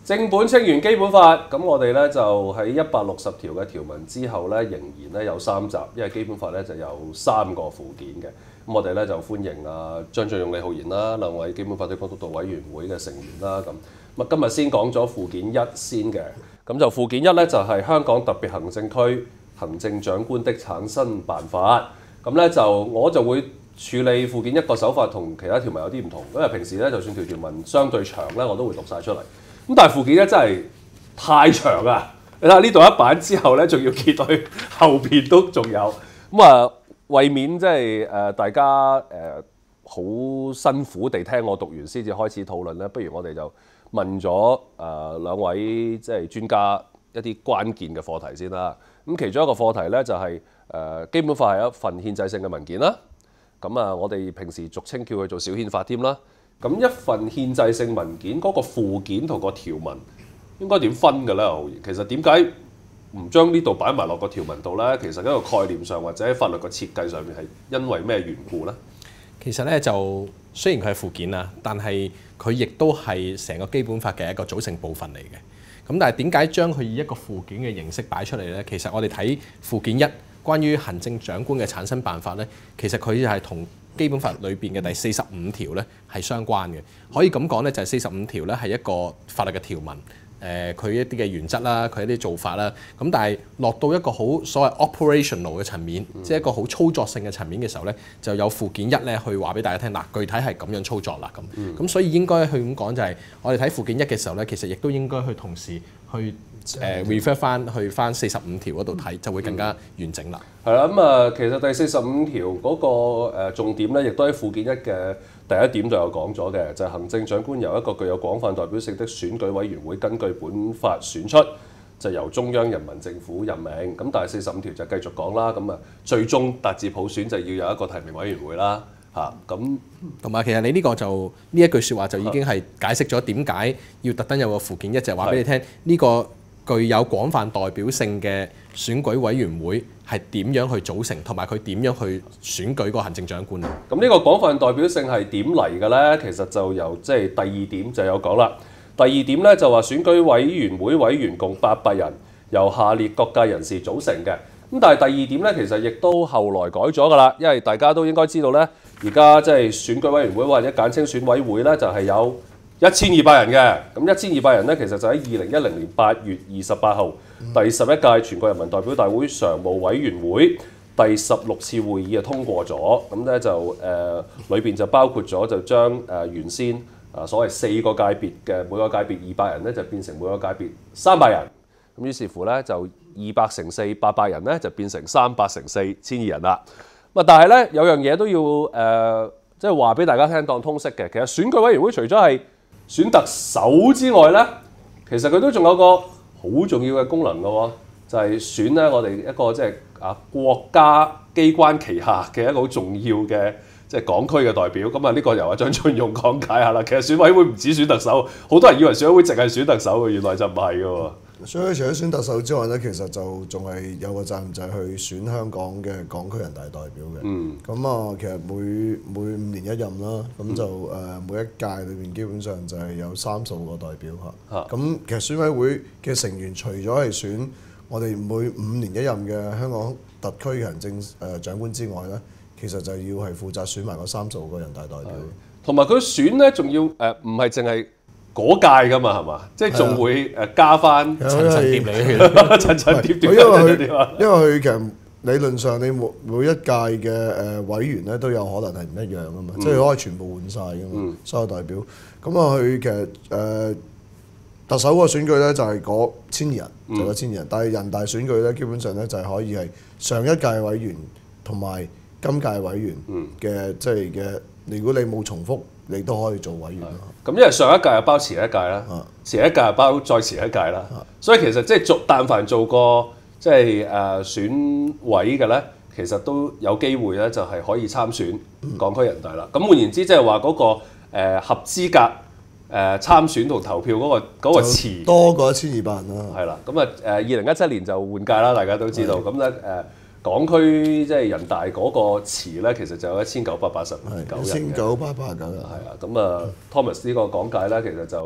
正本清源基本法，咁我哋咧就喺160條嘅條文之後咧，仍然咧有3集，因為基本法咧就有3個附件嘅。咁我哋咧就歡迎張俊勇、李浩然啦，兩位基本法推廣督導委員會嘅成員啦。咁今日先講咗附件1先嘅，咁就附件1咧就係香港特別行政區行政長官的產生辦法。咁咧我就會處理附件1個手法同其他條文有啲唔同，因為平時咧就算條文相對長咧，我都會讀晒出嚟。咁但係附件1真係太長啊！你睇下呢度一版之後咧，仲要揭到去後邊都仲有。為免即係大家好辛苦地聽我讀完先至開始討論咧，不如我哋就問咗兩位即係專家一啲關鍵嘅課題先啦。咁其中一個課題咧就係基本法係一份憲制性嘅文件啦。咁我哋平時俗稱叫佢做小憲法添啦。咁一份憲制性文件嗰個附件同個條文應該點分嘅咧？其實點解唔將呢度擺埋落個條文度咧？其實喺個概念上或者喺法律個設計上面係因為咩緣故咧？ 其實咧就雖然佢係附件啦，但係佢亦都係成個基本法嘅一個組成部分嚟嘅。咁但係點解將佢以一個附件嘅形式擺出嚟咧？其實我哋睇附件1關於行政長官嘅產生辦法咧，其實佢就係同基本法裏邊嘅第45條咧係相關嘅。可以咁講咧，就係45條咧係一個法律嘅條文。佢一啲嘅原則啦，佢一啲做法啦，咁但係落到一個好所謂 operational 嘅層面，即係一個好操作性嘅層面嘅時候咧，就有附件1咧去話俾大家聽，嗱具體係咁樣操作啦咁。咁所以應該去咁講就係，我哋睇附件1嘅時候咧，其實亦都應該去同時去refer 翻去翻45條嗰度睇，就會更加完整啦。 係啦，咁其實第45條嗰個重點咧，亦都喺附件1嘅第一點就有講咗嘅，就係行政長官由一個具有廣泛代表性的選舉委員會根據本法選出，就由中央人民政府任命。咁但係45條就繼續講啦，咁最終達至普選就要有一個提名委員會啦。咁同埋其實你呢個就呢一句説話就已經係解釋咗點解要特登有個附件1，就係話俾你聽呢個具有廣泛代表性嘅選舉委員會係點樣去組成，同埋佢點樣去選舉個行政長官。咁呢個廣泛代表性係點嚟嘅咧？其實就由即係第2點就有講啦。第2點咧就話選舉委員會委員共800人，由下列各界人士組成嘅。咁但係第2點咧，其實亦都後來改咗噶啦，因為大家都應該知道咧，而家即係選舉委員會或者簡稱選委會咧，就係有1200人嘅。咁1200人咧，其實就喺2010年8月28號第11屆全國人民代表大會常務委員會第16次會議通過咗。咁咧就裏邊就包括咗就將原先所謂4個界別嘅每個界別200人咧，就變成每個界別300人。咁於是乎咧就200乘4 800人咧，就變成300乘4 1200人啦。但係咧有樣嘢都要即係話俾大家聽當通識嘅。其實選舉委員會除咗係選特首之外咧，其實佢都仲有個好重要嘅功能嘅喎，就係選咧我哋一個即係國家機關旗下嘅一個好重要嘅即係港區嘅代表。咁呢個由張俊勇講解下啦。其實選委會唔止選特首，好多人以為選委會淨係選特首嘅，原來就唔係嘅喎。 所以除咗選特首之外咧，其實就仲係有個責任就係去選香港嘅港區人大代表嘅。咁其實每5年1任啦，咁就每一屆裏面基本上就係有30個代表嚇。咁其實選委會嘅成員除咗係選我哋每5年1任嘅香港特區嘅行政長官之外咧，其實就要係負責選埋嗰30個人大代表。同埋佢選咧，仲要唔係淨係嗰屆噶嘛，係嘛？即係仲會加翻層層疊嚟嘅，層層疊疊。 因為佢其實理論上你每一屆嘅委員咧都有可能係唔一樣噶嘛，即係可以全部換晒噶嘛，所有代表。咁佢其實特首個選舉咧就係嗰1200人，就有1200人。但係人大選舉咧，基本上咧就係可以係上一屆委員同埋今屆委員嘅，即係嘅。如果你冇重複，你都可以做委員咯。 咁因為上一屆又包前一屆啦，前一屆又包再前一屆啦，所以其實即係但凡做過即係選委嘅咧，其實都有機會咧，就係可以參選港區人大啦。咁換言之，即係話嗰個合資格參選同投票嗰個詞多過1200人啦。 係啦，咁2017年就換屆啦，大家都知道。咁咧港區即係人大嗰個詞咧，其實就有1989人。1989人。係啊，咁Thomas 呢個講解咧，其實就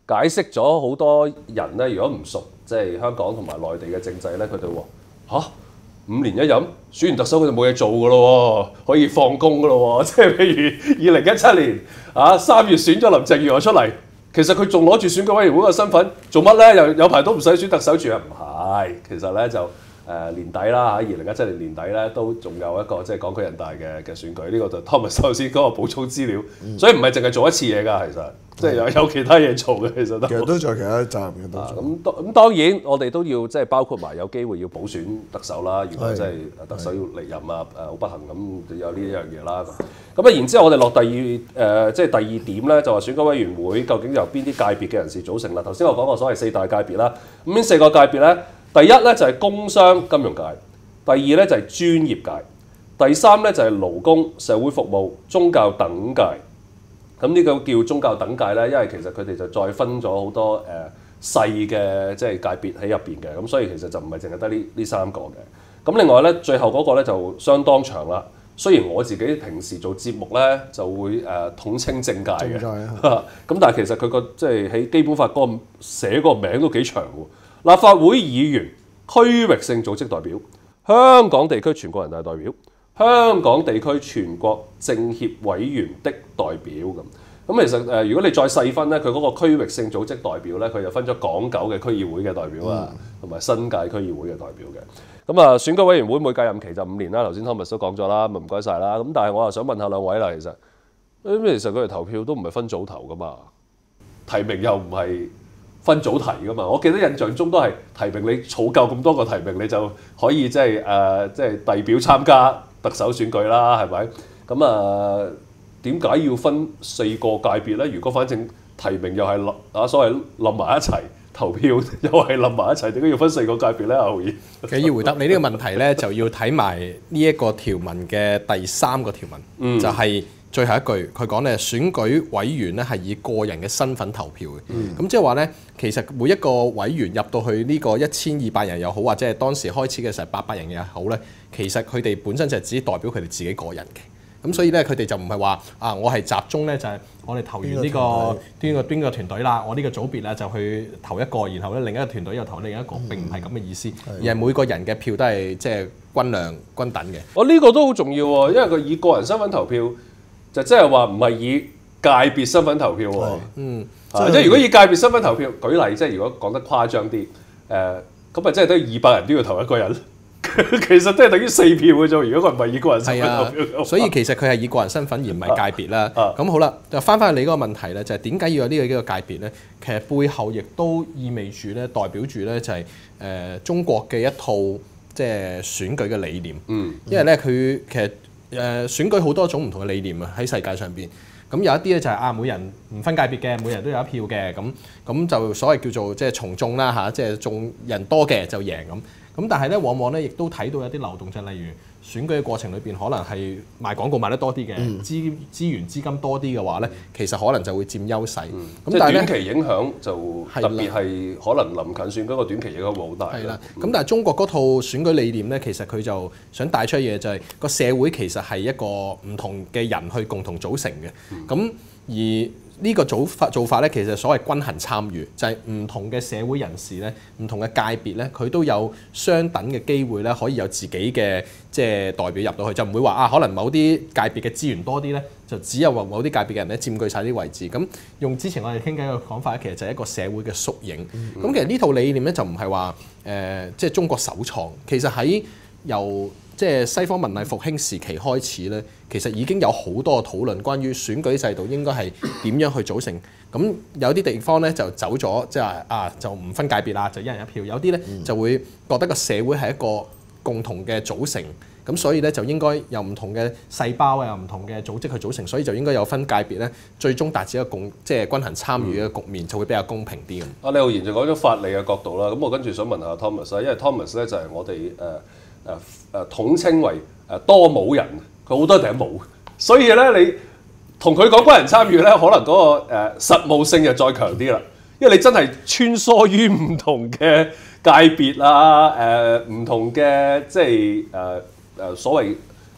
解釋咗好多人咧，如果唔熟即係香港同埋內地嘅政制咧，佢哋話嚇5年一任選完特首佢就冇嘢做噶咯喎，可以放工噶咯喎，即係譬如2017年3月選咗林鄭月娥出嚟，其實佢仲攞住選舉委員會嘅身份做乜咧？有排都唔使選特首住啊？唔係，其實咧就年底啦嚇，2017年年底咧都仲有一個即係港區人大嘅選舉，呢個就 Thomas 頭先嗰個補充資料，所以唔係淨係做一次嘢㗎，其實。即係有其他嘢做嘅，其實都仲有其他責任嘅都做。 咁當然，我哋都要即係包括埋有機會要補選特首啦。如果即係特首要離任啊，好不幸咁有呢一樣嘢啦。咁然之後我哋落即係第二點咧，就話選舉委員會究竟由邊啲界別嘅人士組成啦？頭先我講過所謂4大界別啦。咁呢4個界別咧，第一咧就係工商金融界，第二咧就係專業界，第三咧就係勞工、社會服務、宗教等界。咁呢個叫宗教等界咧，因為其實佢哋就再分咗好多細嘅即係界別喺入邊嘅，咁所以其實就唔係淨係得呢3個嘅。咁另外咧，最後嗰個咧就相當長啦。雖然我自己平時做節目咧就會統稱政界嘅，咁但係其實佢個即係喺基本法嗰個寫個名都幾長喎。立法會議員、區域性組織代表、香港地區全國人大代表、香港地區全國政協委員的代表咁其實如果你再細分咧，佢嗰個區域性組織代表咧，佢就分咗港九嘅區議會嘅代表啊，同埋新界區議會嘅代表嘅。咁選舉委員會每屆任期就5年啦，頭先 Thomas 都講咗啦，咪唔該晒啦。咁但係我又想問下兩位啦，其實佢哋投票都唔係分組投噶嘛，提名又唔係分組提噶嘛。我記得印象中都係提名，你儲夠咁多個提名，你就可以即係遞表參加特首選舉啦，係咪？咁點解要分4個界別咧？如果反正提名又係所謂冧埋一齊，投票又係冧埋一齊，點解要分4個界別咧？阿浩然， 其實要回答你呢個問題咧，就要睇埋呢一個條文嘅第3個條文，就係最後一句，佢講咧選舉委員咧係以個人嘅身份投票嘅。咁即係話咧，其實每一個委員入到去呢個1200人又好，或者係當時開始嘅時候800人又好咧，其實佢哋本身就係只代表佢哋自己個人嘅。咁所以咧，佢哋就唔係話我係集中咧，就係我哋投完呢個邊個團隊啦，我呢個組別咧就去投一個，然後咧另一個團隊又投另一個，並唔係咁嘅意思，而係每個人嘅票都係即係均量均等嘅。 呢個都好重要喎，因為佢以個人身份投票，就即係話唔係以界別身份投票喎。即係如果以界別身份投票，舉例即係如果講得誇張啲，咁咪即係得200人都要投一個人。其實都係等於4票嘅啫，如果佢唔係以個人身份投票。 所以其實佢係以個人身份而唔係界別啦。咁好啦，就翻返去你嗰個問題咧，就係點解要有呢個界別咧？其實背後亦都意味住咧，代表住咧就係中國嘅一套即係選舉嘅理念。因為咧佢其實選舉好多種唔同嘅理念啊，喺世界上邊。咁有一啲咧就係每人唔分界別嘅，每人都有一票嘅，咁就所謂叫做即係從眾啦嚇，即係眾人多嘅就贏咁。咁但係咧，往往咧亦都睇到有啲漏洞，就例如選舉嘅過程裏邊，可能係賣廣告賣得多啲嘅，資源資金多啲嘅話咧，其實可能就會佔優勢。 咁但係短期影響就特別係可能臨近選舉個短期影響會好大。 係啦。咁但係中國嗰套選舉理念咧，其實佢就想帶出嘢就係個社會其實係一個唔同嘅人去共同組成嘅。咁而呢個做法咧，其實所謂均衡參與，就係唔同嘅社會人士咧，唔同嘅界別咧，佢都有相等嘅機會咧，可以有自己嘅即係代表入到去，就唔會話可能某啲界別嘅資源多啲咧，就只有話某啲界別嘅人咧佔據晒啲位置。咁用之前我哋傾偈嘅講法咧，其實就係一個社會嘅縮影。咁其實呢套理念咧就唔係話即係中國首創，其實喺由即係西方文藝復興時期開始咧，其實已經有好多嘅討論關於選舉制度應該係點樣去組成。咁有啲地方咧就走咗，即係就唔分界別啦，就一人一票。有啲咧就會覺得個社會係一個共同嘅組成，咁所以咧就應該有唔同嘅細胞啊，有唔同嘅組織去組成，所以就應該有分界別咧，最終達至一個即係均衡參與嘅局面，就會比較公平啲咁。 李浩然就講咗法理嘅角度啦，咁我跟住想問下 Thomas 啦，因為 Thomas 咧就係我哋統稱為多帽人，佢好多頂帽，所以咧你同佢講均衡參與咧，可能嗰個實務性就再強啲啦，因為你真係穿梭於唔同嘅界別啊，唔同嘅即係所謂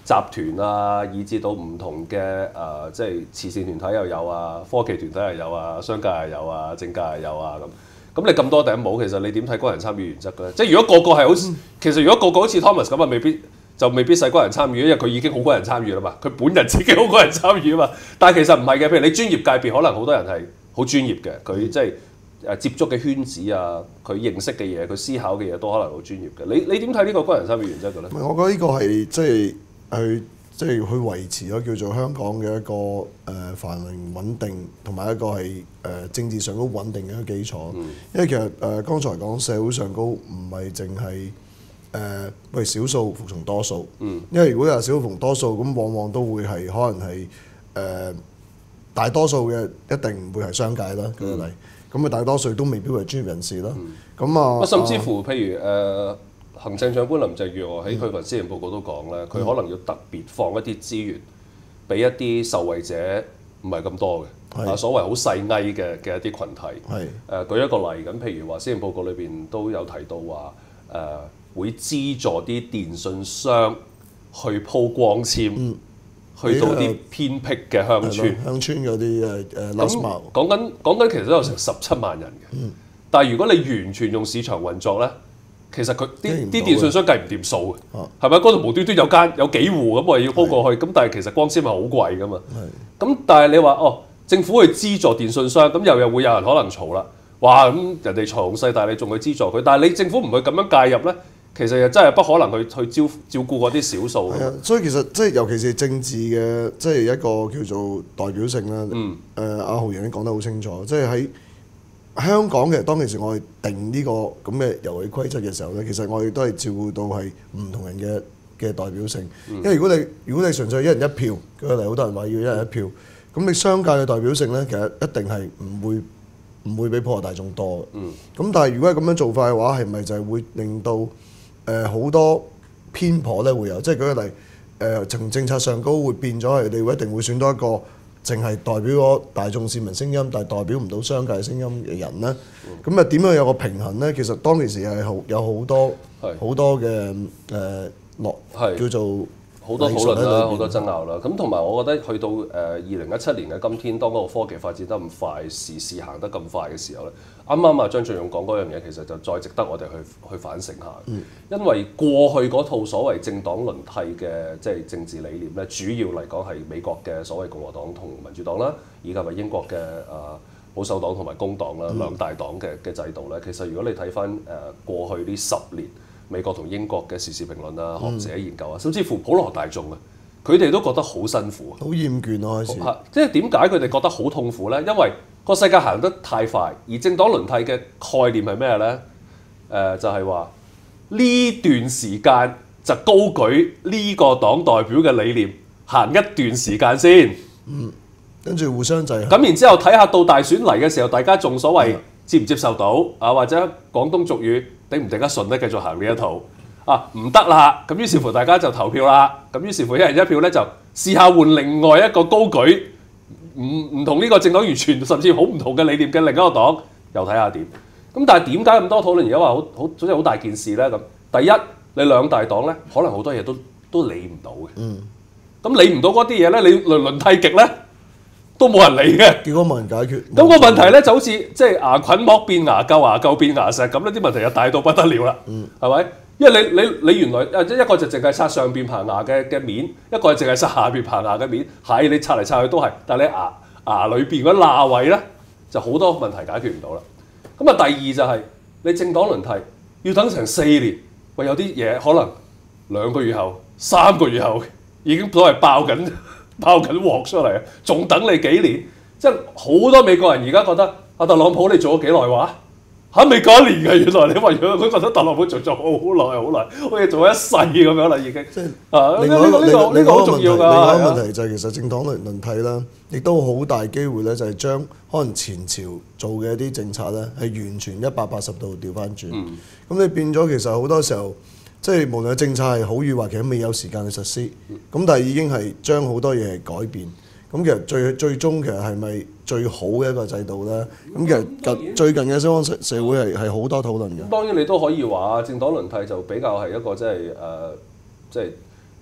集團啊，以至到唔同嘅即係慈善團體又有啊，科技團體又有啊，商界又有啊，政界又有啊咁。咁你咁多頂帽，其實你點睇個人參與原則嘅咧？即係如果個個係好，其實如果個個好似 Thomas 咁啊，未必使個人參與，因為佢已經好多人參與啦嘛，佢本人自己好多人參與啊嘛。但係其實唔係嘅，譬如你專業界別，可能好多人係好專業嘅，佢即係接觸嘅圈子啊，佢認識嘅嘢，佢思考嘅嘢都可能好專業嘅。你點睇呢個個人參與原則嘅咧？ 我覺得呢個係去維持咗叫做香港嘅一個繁榮穩定，同埋一個係政治上高穩定嘅一個基礎。因為其實剛才講社會上高唔係淨係為少數服從多數。因為如果有少數服從多數，咁往往都會係可能係大多數嘅一定唔會係商界啦。舉個例，咁大多數都未必係專業人士啦。咁甚至乎譬如行政長官林鄭月娥喺佢份施政報告都講咧，佢可能要特別放一啲資源俾一啲受惠者唔係咁多嘅，所謂好細翳嘅一啲群體。舉一個例咁，譬如話施政報告裏邊都有提到話會資助啲電信商去鋪光纖，去到啲偏僻嘅鄉村嗰啲last mile。 講緊其實都有成17萬人嘅，但係如果你完全用市場運作咧，其實佢啲電信商計唔掂數嘅，係咪？嗰度無端端有幾戶咁，我要鋪過去，咁但係其實光纖係好貴噶嘛。咁但係你話政府去資助電信商，咁又會有人可能嘈啦。哇！咁人哋財雄勢大，你仲去資助佢？但係你政府唔去咁樣介入咧，其實又真係不可能去照顧嗰啲少數。 所以其實即係尤其是政治嘅，即係一個叫做代表性啦。阿浩然已經講得好清楚，即係喺香港嘅當其時，我哋定呢個咁嘅遊戲規則嘅時候咧，其實我哋都係照顧到係唔同人嘅代表性。因為如果你純粹一人一票，舉個例，好多人話要一人一票，咁你商界嘅代表性咧，其實一定係唔會比普羅大眾多嘅。咁但係如果係咁樣做法嘅話，係咪就係會令到好多偏頗咧會有？即係舉個例，從政策上高會變咗係你會一定會選到一個淨係代表咗大眾市民聲音，但係代表唔到商界聲音嘅人咧，咁點樣有個平衡咧？其實當其時係有好多嘅叫做好多討論啦，好多爭拗啦。咁同埋我覺得去到2017年嘅今天，當嗰個科技發展得咁快，時事行得咁快嘅時候咧，啱啱張俊勇講嗰樣嘢，其實就再值得我哋去反省下。因為過去嗰套所謂政黨輪替嘅即係政治理念咧，主要嚟講係美國嘅所謂共和黨同民主黨啦，以及係英國嘅保守黨同埋工黨啦，兩大黨嘅制度咧。其實如果你睇翻過去呢10年，美國同英國嘅時事評論啊、學者研究啊，甚至乎普羅大眾啊，佢哋都覺得好辛苦， 好厭倦咯開始。 即係點解佢哋覺得好痛苦咧？因為個世界行得太快，而政黨輪替嘅概念係咩咧？就係話呢段時間就高舉呢個黨代表嘅理念，行一段時間先。 跟住互相制衡。 咁然之後睇下到大選嚟嘅時候，大家仲所謂接唔接受到啊？或者廣東俗語頂唔頂得順咧？繼續行呢一套唔得啦。咁於是乎大家就投票啦。咁於是乎一人一票咧，就試下換另外一個高舉唔同呢個政黨完全甚至好唔同嘅理念嘅另一個黨，又睇下點。咁但係點解咁多討論？而家話好真係好大件事咧？咁第一，你兩大黨咧，可能好多嘢都理唔到嘅。咁理唔到嗰啲嘢咧，你輪替極咧，都冇人理嘅， 結果冇人解決。 咁個問題咧就好似即係牙菌剝變牙垢，牙垢變牙石咁咧，啲問題就大到不得了啦，係咪？因為你原來一個就淨係刷上邊棚牙嘅面，一個係淨係刷下邊棚牙嘅面，係你刷嚟刷去都係，但係你牙裏邊嗰啲罅位咧，就好多問題解決唔到啦。咁啊，第二就係你政黨輪替要等成4年，喂，有啲嘢可能2個月後、3個月後已經所謂爆緊鑊出嚟啊！仲等你幾年？即係好多美國人而家覺得特朗普你做咗幾耐話？未夠1年嘅，原來你話佢覺得特朗普做咗好耐，好似做咗1世咁樣啦已經。 即係呢個好重要㗎。 另外一個問題就係其實政黨輪替啦，亦都好大機會咧，就係將可能前朝做嘅一啲政策咧，係完全180度調翻轉。咁你變咗其實好多時候，即係無論政策係好與壞，其實未有時間去實施。咁但係已經係將好多嘢改變。咁其實最終其實係咪最好嘅一個制度咧？咁其實最近嘅西方社會係好多討論嘅。 當然你都可以話政黨輪替就比較係一個即係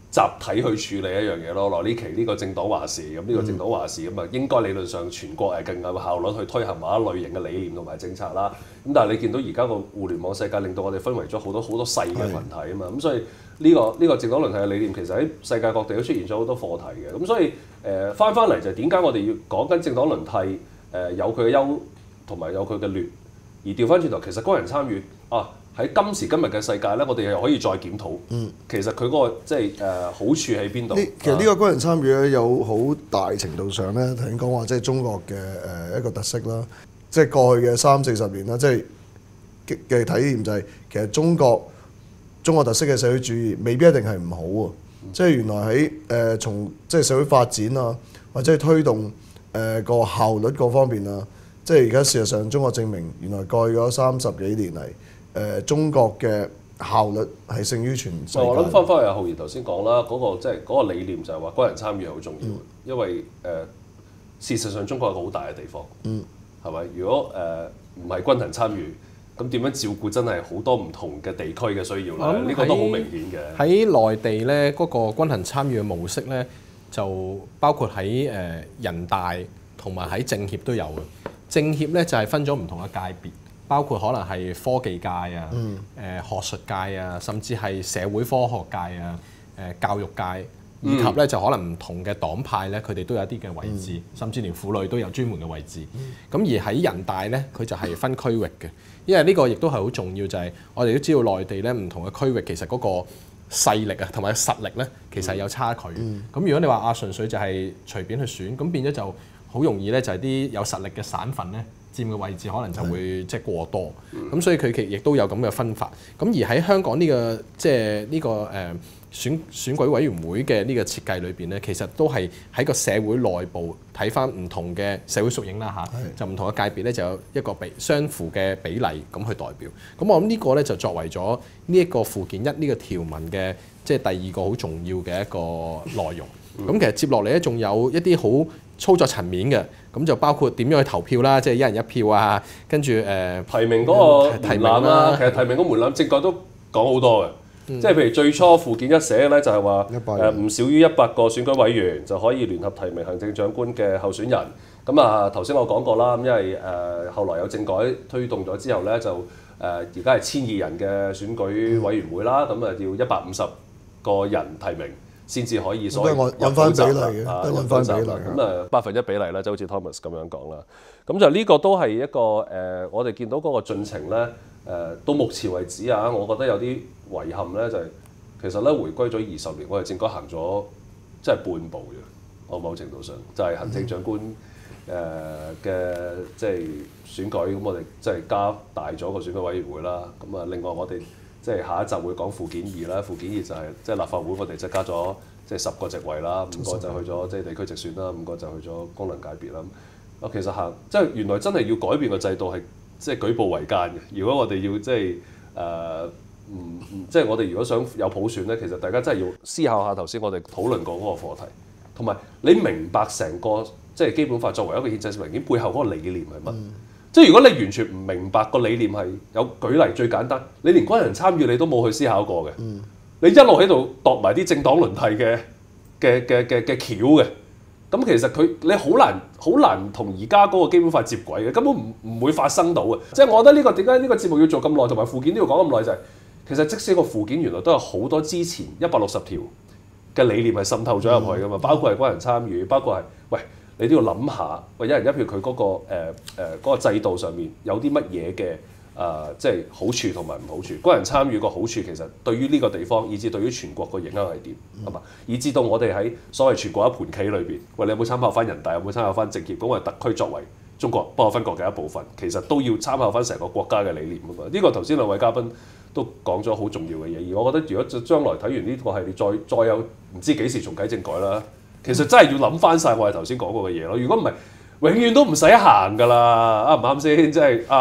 集體去處理一樣嘢咯。呢期呢個政黨話事，咁呢個政黨話事咁啊，應該理論上全國係更有效率去推行某一類型嘅理念同埋政策啦。咁但係你見到而家個互聯網世界令到我哋分為咗好多細嘅群體啊嘛，咁所以呢個政黨輪替嘅理念其實喺世界各地都出現咗好多課題嘅。咁所以翻嚟就係點解我哋要講緊政黨輪替有佢嘅優同埋有佢嘅劣，而調翻轉頭其實個人參與喺今時今日嘅世界咧，我哋又可以再檢討。其實佢嗰個即係好處喺邊度？ 其實呢個個人參與咧，有好大程度上咧，頭先講話即係中國嘅一個特色啦。即係過去嘅30-40年啦，即係嘅體驗就係其實中國特色嘅社會主義未必一定係唔好喎。即係原來喺從即係社會發展啊，或者係推動個效率各方面啊，即係而家事實上中國證明原來過去嗰30幾年嚟，中國嘅效率係勝於全世界。 我諗翻去阿浩然頭先講啦，即係嗰個理念就係話個人參與係好重要嘅，因為事實上中國係一個好大嘅地方，係咪？如果唔係均衡參與，咁點樣照顧真係好多唔同嘅地區嘅需要咧？呢個都好明顯嘅。 喺內地咧，嗰個均衡參與嘅模式咧，就包括喺人大同埋喺政協都有嘅。政協咧就係分咗唔同嘅界別。包括可能係科技界啊、學術界啊，甚至係社會科學界啊、教育界，以及咧就可能唔同嘅黨派咧，佢哋都有一啲嘅位置，甚至連婦女都有專門嘅位置。咁而喺人大咧，佢就係分區域嘅，因為呢個亦都係好重要，就係我哋都知道內地咧唔同嘅區域其實嗰個勢力啊同埋實力咧，其實係有差距。咁如果你話純粹就係隨便去選，咁變咗就好容易咧，就係啲有實力嘅省份咧，佔嘅位置可能就會即係過多，咁所以佢亦都有咁嘅分法。咁而喺香港呢個即係呢個選舉委員會嘅呢個設計裏邊咧，其實都係喺個社會內部睇翻唔同嘅社會屬性啦嚇，就唔同嘅界別咧就有一個相符嘅比例咁去代表。咁我諗呢個咧就作為咗呢一個附件1呢個條文嘅即係第二個好重要嘅一個內容。咁其實接落嚟咧仲有一啲好操作層面嘅，咁就包括點樣去投票啦，即係一人一票啊，跟住提名嗰個門檻啦，其實提名嗰門檻政改都講好多嘅，即係譬如最初附件1寫嘅咧就係話唔少於100個選舉委員就可以聯合提名行政長官嘅候選人。咁啊頭先我講過啦，咁因為後來有政改推動咗之後咧，就而家係1200人嘅選舉委員會啦，咁啊要150個人提名。先至可以所謂按翻比例嘅，按翻比例咁1:1比例啦，就好似 Thomas 咁樣講啦。咁就呢個都係一個我哋見到嗰個進程咧，到目前為止啊，我覺得有啲遺憾咧，就係其實咧回歸咗20年，我哋政改行咗即係半步嘅，我某程度上就係行政長官嘅即係選舉，咁我哋即係加大咗個選舉委員會啦。咁啊，另外我哋即係下一集會講附件2啦，附件2就係即係立法會我哋就加咗即係10個席位啦，5個就去咗即係地區直選啦，5個就去咗功能界別啦。其實即係原來真係要改變個制度係即係舉步維艱嘅。如果我哋要即係即係我哋如果想有普選咧，其實大家真係要思考下頭先我哋討論過嗰個課題，同埋你明白成個即係基本法作為一個憲制文件背後嗰個理念係乜？即係如果你完全唔明白個理念係有舉例最簡單，你連軍人參與你都冇去思考過嘅，你一路喺度度埋啲政黨輪替嘅橋嘅，咁其實你好難同而家嗰個基本法接軌嘅，根本唔會發生到嘅。即係我覺得點解呢個節目要做咁耐，同埋附件都要講咁耐就係、是，其實即使個附件原來都有好多之前160條嘅理念係滲透咗入去噶嘛，包括係軍人參與，包括係你都要諗下，一人一票佢嗰個制度上面有啲乜嘢嘅即係好處同埋唔好處。軍人參與個好處其實對於呢個地方，以至對於全國個影響係點，係嘛？以至到我哋喺所謂全國一盤棋裏邊，你有冇參考翻人大，有冇參考翻政協？咁我哋特區作為中國不可分割嘅一部分，其實都要參考翻成個國家嘅理念啊嘛。呢個頭先兩位嘉賓都講咗好重要嘅嘢，而我覺得如果將來睇完呢個系列，再有唔知幾時重啟政改啦。其實真係要諗翻晒我哋頭先講過嘅嘢咯。如果唔係，永遠都唔使行㗎啦。啱唔啱先？即係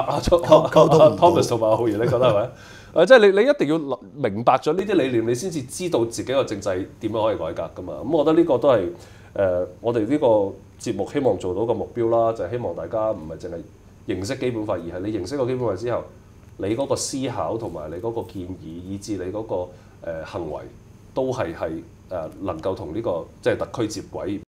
Thomas 同埋浩然，你覺得係咪？即係你一定要明白咗呢啲理念，你先至知道自己個政制點樣可以改革㗎嘛。咁我覺得呢個都係我哋呢個節目希望做到個目標啦，就係希望大家唔係淨係認識基本法，而係你認識個基本法之後，你嗰個思考同埋你嗰個建議，以至你嗰個行為都係能夠同呢個即係特區接軌，